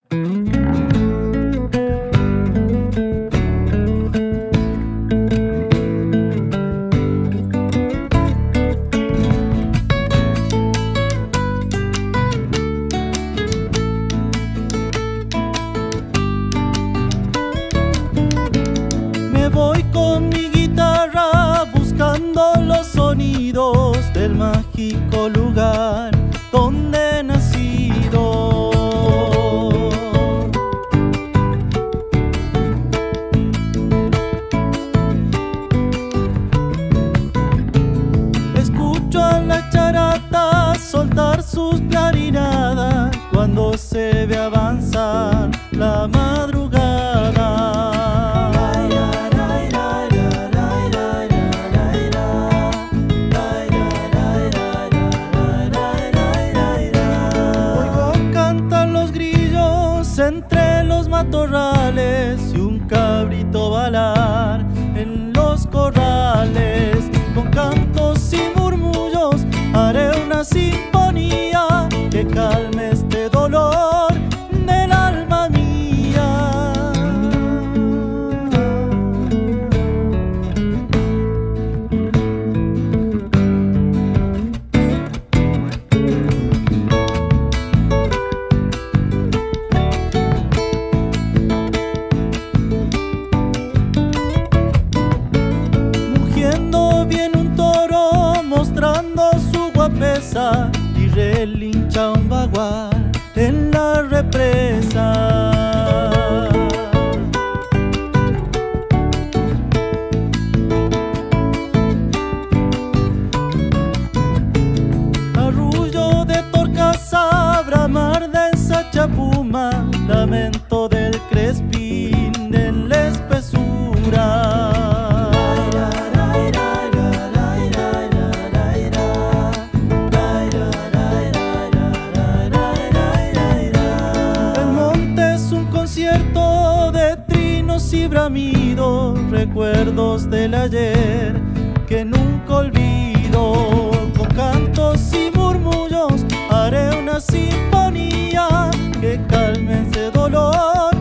Me voy con mi guitarra buscando los sonidos del mágico lugar donde he nacido. Escucho a la charata soltar sus clarinadas cuando se ve avanzar la madrugada. Entre los matorrales y un cabrito balar en los corrales. Con cantos y murmullos haré una sinfonía que calme este dolor del alma mía. Viene un toro mostrando su guapesa y relincha un bagual en la represa. Arrullo de torcaza, bramar de esa chapuma, lamento del crespín de la espesura. De trinos y bramidos, recuerdos del ayer que nunca olvido. Con cantos y murmullos haré una sinfonía que calme ese dolor